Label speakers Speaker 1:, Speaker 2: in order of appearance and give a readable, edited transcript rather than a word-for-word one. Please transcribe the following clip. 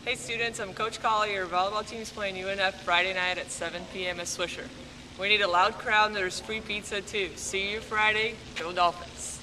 Speaker 1: Hey students, I'm Coach Collier. Volleyball team's playing UNF Friday night at 7 p.m. at Swisher. We need a loud crowd and there's free pizza too. See you Friday. Go Dolphins.